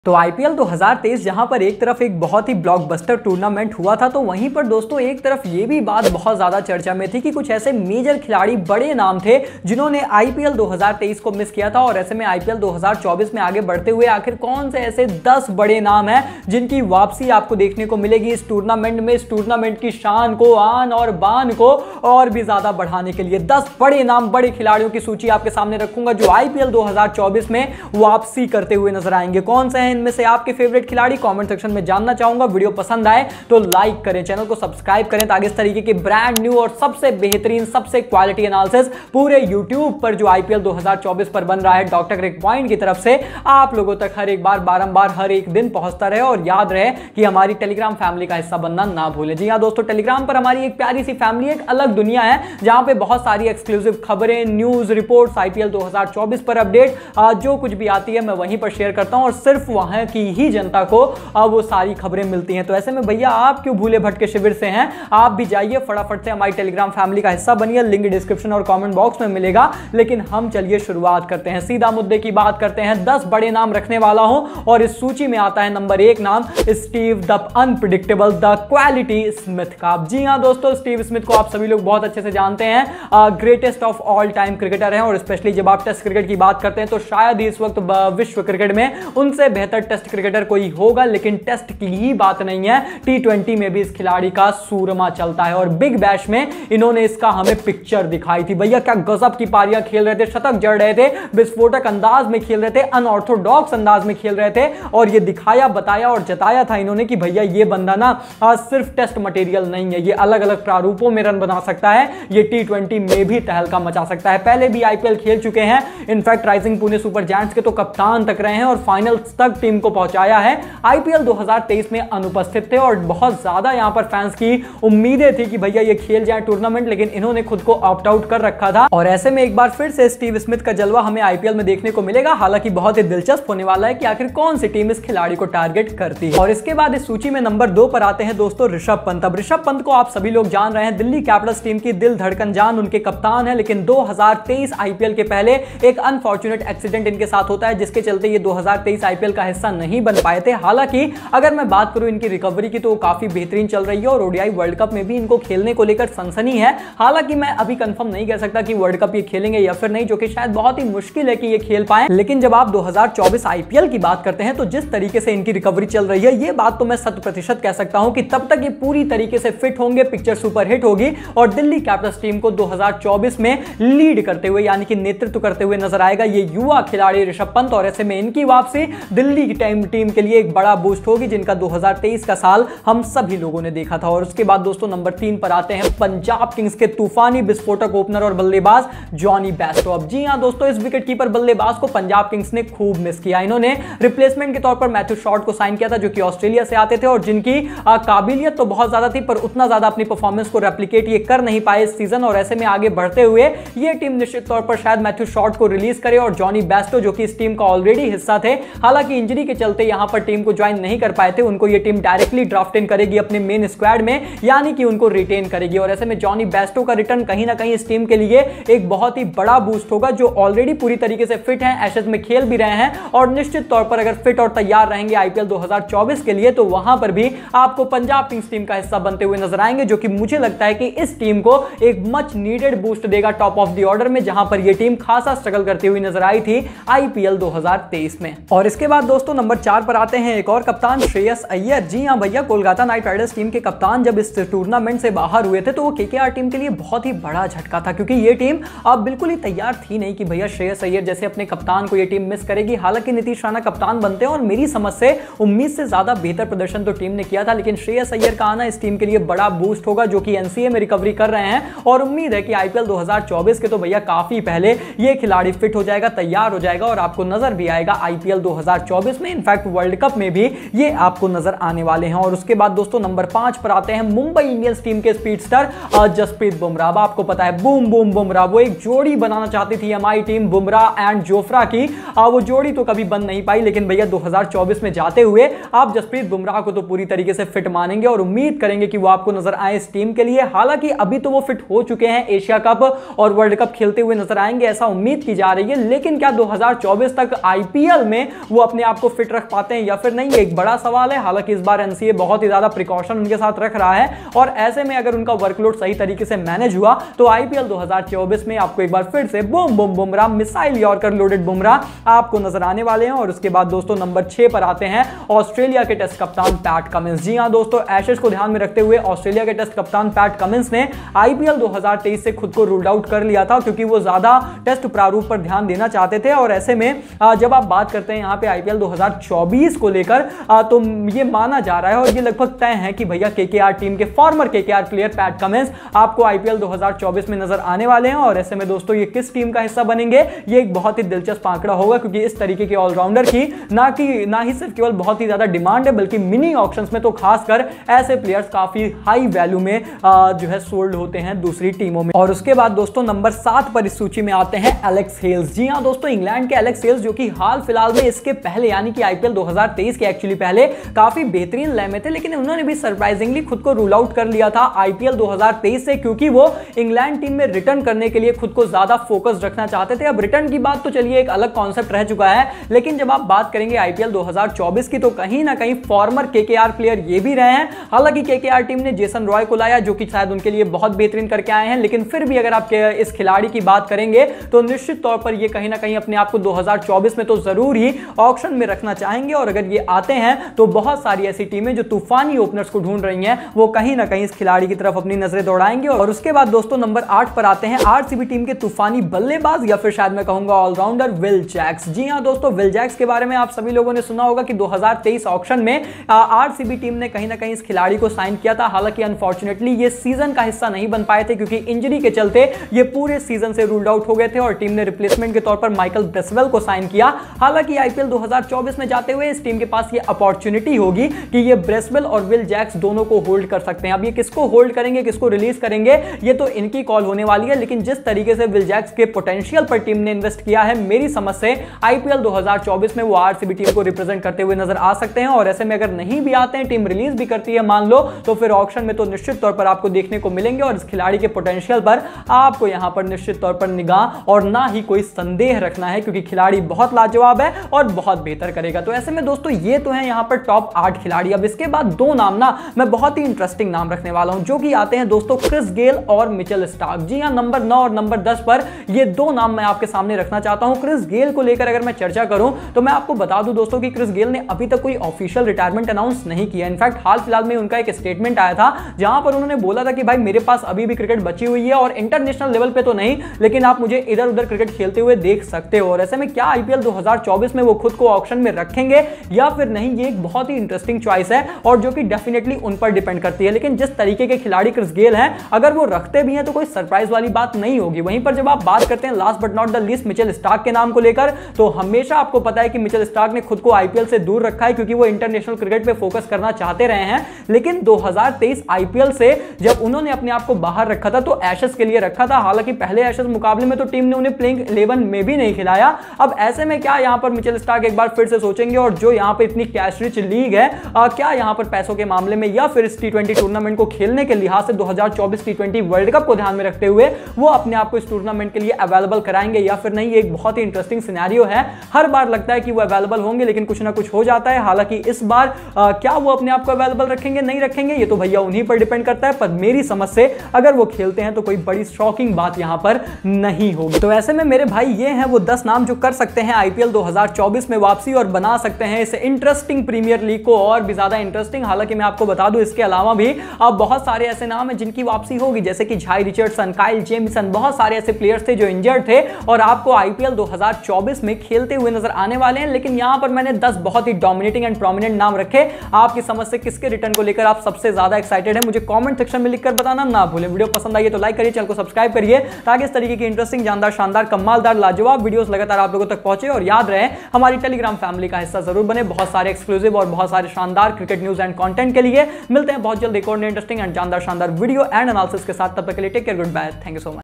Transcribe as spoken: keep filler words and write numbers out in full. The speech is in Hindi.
तो आईपीएल दो हज़ार तेईस जहां पर एक तरफ एक बहुत ही ब्लॉकबस्टर टूर्नामेंट हुआ था, तो वहीं पर दोस्तों एक तरफ ये भी बात बहुत ज्यादा चर्चा में थी कि कुछ ऐसे मेजर खिलाड़ी, बड़े नाम थे जिन्होंने आईपीएल दो हज़ार तेईस को मिस किया था। और ऐसे में आईपीएल दो हज़ार चौबीस में आगे बढ़ते हुए आखिर कौन से ऐसे दस बड़े नाम हैं जिनकी वापसी आपको देखने को मिलेगी इस टूर्नामेंट में। इस टूर्नामेंट की शान को, आन और बान को और भी ज्यादा बढ़ाने के लिए दस बड़े नाम, बड़े खिलाड़ियों की सूची आपके सामने रखूंगा जो आईपीएल दो हज़ार चौबीस में वापसी करते हुए नजर आएंगे। कौन से हैं इनमें से आपके फेवरेट खिलाड़ी, कमेंट सेक्शन में जानना चाहूंगा। वीडियो पसंद आए तो लाइक करें, चैनल को सब्सक्राइब करें ताकि इस तरीके के ब्रांड न्यू और सबसे बेहतरीन, सबसे क्वालिटी एनालिसिस पूरे यूट्यूब पर जो आईपीएल दो हज़ार चौबीस पर बन रहा है डॉक्टर क्रिक पॉइंट की तरफ से, आप लोगों तक हर एक बार, बारंबार, हर एक दिन पहुंचता रहे। और याद रहे कि हमारी टेलीग्राम फैमिली का हिस्सा बनना ना भूलें। जी हां दोस्तों, टेलीग्राम पर हमारी एक प्यारी सी फैमिली, एक अलग दुनिया है जहां पे बहुत सारी एक्सक्लूसिव खबरें, न्यूज, रिपोर्ट्स, आईपीएल दो हज़ार चौबीस पर अपडेट, जो कुछ भी आती है मैं वहीं पर शेयर करता हूं और सिर्फ वहां की ही जनता को अब वो सारी खबरें मिलती हैं। तो ऐसे में भैया आप क्यों भूले भटके शिविर से हैं, आप भी जाइए फटाफट से हमारी टेलीग्राम फैमिली का हिस्सा बनिए। लिंक डिस्क्रिप्शन और कमेंट बॉक्स में मिलेगा। लेकिन हम चलिए शुरुआत करते हैं, सीधा मुद्दे की बात करते हैं। दस बड़े नाम रखने वाला हूं और इस सूची में आता है नंबर एक नाम, Steve the unpredictable, the quality Smith का। जी हां दोस्तों, स्टीव स्मिथ को आप सभी लोग बहुत अच्छे से जानते हैं, greatest of all time cricketer हैं। और स्पेशली जब आप टेस्ट क्रिकेट की बात करते हैं तो शायद ही इस वक्त विश्व क्रिकेट में उनसे बेहतर टेस्ट क्रिकेटर कोई होगा। लेकिन टेस्ट की ही बात नहीं है, टी ट्वेंटी में भी इस खिलाड़ी का सूरमा चलता है। और बिग बैश में इन्होंने इसका हमें पिक्चर दिखाई थी। भैया क्या गजब की पारियां खेल रहे थे, शतक जड़ रहे थे, विस्फोटक अंदाज में खेल रहे थे, अनऑर्थोडॉक्स अंदाज में खेल रहे थे। और ये दिखाया, बताया और जताया था इन्होंने कि भैया ये बंदा ना आज सिर्फ टेस्ट मटेरियल नहीं है, ये अलग अलग प्रारूपों में रन बना सकता है, ये टी ट्वेंटी में भी तहलका मचा सकता है। पहले भी आईपीएल खेल चुके हैं, in fact Rising Pune Super Giants के तो कप्तान तक रहे हैं और फाइनल्स तक टीम को पहुंचाया है। आईपीएल दो हज़ार तेईस में अनुपस्थित थे और बहुत ज्यादा यहां पर फैंस की उम्मीदें थी कि भैया ये खेल जाए टूर्नामेंट, लेकिन इन्होंने खुद को ऑप्ट आउट कर रखा था। और ऐसे में एक बार फिर से स्टीव स्मिथ का जलवा हमें आईपीएल में देखने को मिलेगा। हालांकि बहुत ही दिलचस्प होने वाला है कि आखिर कौन सी टीम इस खिलाड़ी को टारगेट करती है। और इसके बाद इस सूची में नंबर दो पर आते हैं दोस्तों ऋषभ पंत। अब ऋषभ पंत को आप सभी लोग जान रहे हैं, दिल्ली कैपिटल्स टीम की दिल धड़कन जान, उनके कप्तान है। लेकिन दो हज़ार तेईस आईपीएल के पहले एक अनफॉर्चुनेट एक्सीडेंट इनके साथ होता है जिसके चलते ये दो हज़ार तेईस आईपीएल का हिस्सा नहीं बन पाए थे। हालांकि अगर मैं बात करूं इनकी रिकवरी की तो काफी बेहतरीन चल रही है और ओडीआई वर्ल्ड कप में भी इनको खेलने को लेकर सनसनी है। हालांकि मैं अभी कंफर्म नहीं कह सकता कि वर्ल्ड कप ये खेलेंगे या फिर नहीं, जो कि शायद बहुत ही मुश्किल है कि ये खेल पाए। लेकिन जब आप दो हज़ार चौबीस आईपीएल की बात करते हैं तो जिस तरीके से इनकी रिकवरी चल रही है, ये बात तो मैं शत प्रतिशत कह सकता हूं कि तब तक ये पूरी तरीके से फिट होंगे, पिक्चर सुपर हिट होगी और दिल्ली कैपिटल्स टीम को दो हज़ार चौबीस में लीड करते हुए यानी कि नेतृत्व करते हुए नजर आएगा ये युवा खिलाड़ी ऋषभ पंत। और ऐसे में इनकी वापसी दिल्ली की टीम टीम के लिए एक बड़ा बूस्ट होगी जिनका दो हज़ार तेईस का साल हम सभी लोगों ने देखा था। और उसके बाद दोस्तों नंबर तीन पर आते हैं पंजाब किंग्स के तूफानी विस्फोटक ओपनर और बल्लेबाज जॉनी बेस्टो। अब जी हां दोस्तों, इस विकेट कीपर बल्लेबाज को पंजाब किंग्स ने खूब मिस किया। इन्होंने रिप्लेसमेंट के तौर पर मैथ्यू शॉर्ट को साइन किया था जो कि ऑस्ट्रेलिया से आते थे और जिनकी काबिलियत तो बहुत ज्यादा थी पर उतना ज्यादा अपनी परफॉर्मेंस को रेप्लिकेट ये कर नहीं पाए इस सीजन। और ऐसे में आगे बढ़ते हुए ये टीम निश्चित तौर पर शायद मैथ्यू शॉर्ट को रिलीज करे और जॉनी बेस्टो जो कि इस टीम का ऑलरेडी हिस्सा थे, हालांकि इंजरी के चलते यहां पर टीम को ज्वाइन नहीं कर पाए थे, उनको ये टीम डायरेक्टली ड्राफ्ट इन करेगी अपने मेन स्क्वाड में, यानी कि उनको रिटेन करेगी। और ऐसे में जॉनी बेस्टो का रिटर्न कहीं ना कहीं इस टीम के लिए एक बहुत ही बड़ा बूस्ट होगा, जो ऑलरेडी पूरी तरीके से फिट हैं, एशेज में खेल भी रहे हैं और निश्चित तौर पर अगर फिट और तैयार रहेंगे आईपीएल दो हज़ार चौबीस के लिए तो वहां पर भी आपको पंजाब किंग्स टीम का हिस्सा बनते हुए नजर आएंगे, जो कि मुझे लगता है कि इस टीम को एक मच नीडेड बूस्ट देगा टॉप ऑफ द ऑर्डर में, जहां पर यह टीम खासा स्ट्रगल करती हुई नजर आई थी आईपीएल दो हज़ार तेईस में। और इसके बाद दोस्तों नंबर चार पर आते हैं एक और कप्तान, श्रेयस अय्यर। जी हां भैया, कोलकाता नाइट राइडर्स टीम के कप्तान जब इस टूर्नामेंट से बाहर हुए थे तो वो केकेआर टीम के लिए बहुत ही बड़ा झटका था, क्योंकि ये टीम अब बिल्कुल ही तैयार थी नहीं कि भैया श्रेयस अय्यर जैसे अपने कप्तान को ये टीम मिस करेगी। हालांकि नीतीश राणा कप्तान बनते हैं और मेरी समझ से उम्मीद से ज्यादा बेहतर प्रदर्शन तो टीम ने किया था, लेकिन श्रेयस अय्यर का आना इस टीम के लिए बड़ा बूस्ट होगा, जो कि एनसीए में रिकवरी कर रहे हैं। और उम्मीद है कि आईपीएल दो हज़ार चौबीस के तो भैया काफी पहले ये खिलाड़ी फिट हो जाएगा, तैयार हो जाएगा और आपको नजर भी आएगा आईपीएल दो हज़ार चौबीस में, इनफैक्ट वर्ल्ड कप में भी ये आपको नजर आने वाले हैं। और उसके बाद दोस्तों नंबर पांच पर आते हैं मुंबई इंडियंस टीम के स्पीडस्टर जसप्रीत बुमराह। आपको पता है बूम बूम बुमराह, वो एक जोड़ी बनाना चाहती थी हमारी टीम बुमराह एंड जोफ्रा की, वो जोड़ी तो कभी बन नहीं पाई, लेकिन भैया दो हज़ार चौबीस में जाते हुए आप जसप्रीत बुमराह को तो पूरी तरीके से फिट मानेंगे और उम्मीद करेंगे कि वो आपको नजर आए इस टीम के लिए। हालांकि अभी तो वो फिट हो चुके हैं, एशिया कप और वर्ल्ड कप खेलते हुए नजर आएंगे ऐसा उम्मीद की जा रही है, लेकिन क्या दो हज़ार चौबीस तक आईपीएल में वो अपने आप को फिट रख पाते हैं या फिर नहीं, एक बड़ा सवाल है। हालांकि इस बार एनसीए बहुत ही ज्यादा प्रिकॉशन उनके साथ रख रहा है और ऐसे में अगर उनका वर्कलोड सही तरीके से मैनेज हुआ तो आईपीएल दो हज़ार चौबीस में आपको एक बार फिर से boom boom Bumrah, missile yorker loaded Bumrah आपको नजर आने वाले हैं। और उसके बाद दोस्तों नंबर छह पर आते हैं ऑस्ट्रेलिया के टेस्ट कप्तान पैट कमिंस। जी हां दोस्तों, एशेज को ध्यान में रखते हुए ऑस्ट्रेलिया के टेस्ट कप्तान पैट कमिंस ने आईपीएल दो हज़ार तेईस से खुद को रूल्ड आउट कर लिया था क्योंकि वो ज्यादा टेस्ट प्रारूप पर ध्यान देना चाहते थे। और ऐसे में जब आप बात करते हैं यहां पे आईपीएल दो हज़ार चौबीस को लेकर, तो ये माना जा रहा है और ये लगभग तय है कि भैया केकेआर टीम के former KKR player Pat Cummins आपको आईपीएल दो हज़ार चौबीस में नजर आने वाले हैं। और ऐसे में दोस्तों ये किस टीम का हिस्सा बनेंगे, ये एक बहुत ही दिलचस्प आंकड़ा होगा क्योंकि इस तरीके के ऑलराउंडर की ना कि ना ही सिर्फ केवल बहुत ही ज्यादा डिमांड है बल्कि मिनी ऑक्शंस में तो खासकर ऐसे प्लेयर्स काफी हाई वैल्यू में आ, जो है सोल्ड होते हैं दूसरी टीमों में। और उसके बाद दोस्तों नंबर सात पर इस सूची में आते हैं एलेक्स हेल्स। जी हां दोस्तों, इंग्लैंड के एलेक्स हेल्स जो कि हाल फिलहाल में इसके पहले यानी कि आईपीएल दो हज़ार तेईस के एक्चुअली पहले काफी बेहतरीन लय में थे, लेकिन उन्होंने भी सरप्राइजिंगली खुद को रूल आउट कर लिया था आईपीएल दो हज़ार तेईस से क्योंकि वो इंग्लैंड टीम में रिटर्न करने के लिए खुद को ज्यादा फोकस रखना चाहते थे। अब रिटर्न की बात तो चलिए एक अलग कॉन्सेप्ट रह चुका है, लेकिन जब आप बात करेंगे आईपीएल दो हज़ार चौबीस की तो कहीं ना कहीं फॉर्मर केकेआर प्लेयर ये भी रहे हैं। हालांकि केकेआर टीम ने जेसन रॉय को लाया जो कि शायद उनके लिए बहुत बेहतरीन करके आए हैं, लेकिन फिर भी अगर आप इस खिलाड़ी की बात करेंगे तो निश्चित तौर पर ये कहीं ना कहीं अपने आप को दो हज़ार चौबीस में तो जरूर ही ऑक्शन में रखना चाहेंगे। और अगर ये आते हैं तो बहुत सारी ऐसी टीमें जो तूफानी ओपनर्स को ढूंढ रही हैं वो कहीं ना कहीं इस खिलाड़ी की तरफ अपनी नजरें दौड़ाएंगे। और उसके बाद दोस्तों नंबर आठ पर आते हैं आरसीबी टीम के तूफानी बल्लेबाज या फिर शायद मैं कहूंगा ऑलराउंडर विल जैक्स। जी हां दोस्तों, विल जैक्स के बारे में आप सभी लोगों ने सुना होगा कि दो हज़ार तेईस ऑक्शन में आरसीबी टीम ने कहीं ना कहीं इस खिलाड़ी को साइन किया था। हालांकि अनफॉर्चुनेटली ये सीजन का हिस्सा नहीं बन पाए थे क्योंकि इंजरी के चलते ये पूरे सीजन से रूल्ड आउट हो गए थे और टीम ने रिप्लेसमेंट के तौर पर माइकल ब्रेसवेल को साइन किया। हालांकि आईपीएल दो हज़ार चौबीस में जाते हुए इस टीम के पास ये अपॉर्चुनिटी होगी कि ये ब्रेसवेल और विल जैक्स दोनों को होल्ड कर सकते हैं। अब ये किसको होल्ड करेंगे, किसको रिलीज करेंगे, ये तो इनकी कॉल होने वाली है। लेकिन जिस तरीके से विल जैक्स के पोटेंशियल पर टीम ने इन्वेस्ट किया है, मेरी समझ से आईपीएल दो हज़ार चौबीस में वो आरसीबी टीम को रिप्रेजेंट करते हुए नजर आ सकते हैं। और ऐसे में अगर नहीं भी आते हैं, टीम रिलीज भी करती है मान लो, तो फिर ऑक्शन में तो निश्चित तौर पर आपको देखने को मिलेंगे। और इस खिलाड़ी के पोटेंशियल पर आपको यहां पर निश्चित तौर पर निगाह और ना ही कोई संदेह रखना है क्योंकि खिलाड़ी बहुत लाजवाब है और बहुत बेहतर करेगा। तो ऐसे में दोस्तों ये तो है यहां पर टॉप आठ खिलाड़ी। अब इसके बाद दो नाम ना मैं बहुत ही इंटरेस्टिंग नाम रखने वाला हूं जो कि आते हैं दोस्तों क्रिस गेल और मिचेल स्टार्क। जी हां, नंबर नौ और नंबर दस पर ये दो नाम मैं आपके सामने रखना चाहता हूं। क्रिस गेल को लेकर अगर मैं चर्चा करूं तो मैं आपको बता दूं दोस्तों कि क्रिस गेल ने अभी तक कोई ऑफिशियल रिटायरमेंट अनाउंस नहीं किया। इनफैक्ट हाल फिलहाल में उनका एक स्टेटमेंट आया था जहां पर उन्होंने बोला था कि भाई मेरे पास अभी भी क्रिकेट बची हुई है और इंटरनेशनल लेवल पे तो नहीं, लेकिन आप मुझे इधर उधर क्रिकेट खेलते हुए देख सकते हो। और ऐसे में क्या आईपीएल दो हज़ार चौबीस में वो खुद को ऑक्शन में रखेंगे या फिर नहीं, ये एक बहुत ही इंटरेस्टिंग चॉइस है और जो कि डेफिनेटली उन पर डिपेंड करती है। लेकिन जिस तरीके के खिलाड़ी क्रिस गेल हैं, अगर वो रखते भी हैं तो कोई सरप्राइज वाली बात नहीं होगी। वहीं पर जब आप बात करते हैं last but not the least Mitchell Starc के नाम को लेकर, तो हमेशा आपको पता है कि मिचेल स्टार्क ने खुद को आईपीएल से दूर रखा है क्योंकि वो इंटरनेशनल क्रिकेट पे फोकस करना चाहते रहे हैं। लेकिन दो हज़ार तेईस आईपीएल से जब उन्होंने अपने आप को बाहर रखा था तो एशेज के लिए रखा था। हालांकि पहले एशेज मुकाबले में तो टीम ने उन्हें प्लेइंग इलेवन में भी नहीं खिलाया। अब ऐसे में क्या यहां पर मिचेल स्टार्क एक बार फिर से सोचेंगे और जो यहां पर इतनी कैश रिच लीग है, आ, क्या यहां पर पैसों के मामले में या फिर इस टी ट्वेंटी टूर्नामेंट को खेलने के लिहाज से दो हज़ार चौबीस टी ट्वेंटी वर्ल्ड कप को ध्यान में रखते हुए वो अपने आप को इस टूर्नामेंट के लिए अवेलेबल कराएंगे या फिर नहीं, एक बहुत ही इंटरेस्टिंग सिनेरियो है। हर बार लगता है कि वो अवेलेबल होंगे लेकिन कुछ ना कुछ हो जाता है। हालांकि इस बार आ, क्या वो अपने आप को अवेलेबल रखेंगे नहीं रखेंगे ये तो भैया उन्हीं पर डिपेंड करता है, पर मेरी समझ से अगर वो खेलते हैं तो कोई बड़ी शॉकिंग बात यहां पर नहीं होगी। तो ऐसे में मेरे भाई ये हैं वो दस नाम जो कर सकते हैं आईपीएल दो हज़ार चौबीस में वापसी और बना सकते हैं इस इंटरेस्टिंग प्रीमियर लीग को और भी ज्यादा इंटरेस्टिंग। हालांकि मैं आपको बता दूं इसके अलावा भी अब बहुत सारे ऐसे नाम हैं जिनकी वापसी होगी, जैसे कि झाई रिचर्डसन, काइल जेमिसन, बहुत सारे ऐसे प्लेयर्स थे जो इंजर्ड थे और आपको आईपीएल दो हज़ार चौबीस में खेलते हुए नजर आने वाले हैं। लेकिन यहां पर मैंने दस बहुत ही डोमिनेटिंग एंड प्रोमिनेंट नाम रखे। आपकी समझ से किसके रिटर्न को लेकर आप सबसे ज्यादा एक्साइटेड है मुझे कमेंट सेक्शन में लिखकर बताना ना भूलें। वीडियो पसंद आई तो लाइक करिए, चैनल को सब्सक्राइब करिए ताकि इस तरीके की इंटरेस्टिंग, जानदार, शानदार, कमालदार, लाजवाब वीडियोस लगातार आप लोगों तक पहुंचे। और याद रहे हमारी टेलीग्राम फैमिली का हिस्सा जरूर बने। बहुत सारे एक्सक्लूसिव और बहुत सारे शानदार क्रिकेट न्यूज एंड कंटेंट के लिए मिलते हैं बहुत जल्द एक और इंटरेस्टिंग एंड जानदार शानदार वीडियो एंड एनालिसिस के साथ। तब तक के लिए take care, good bye, thank you so much.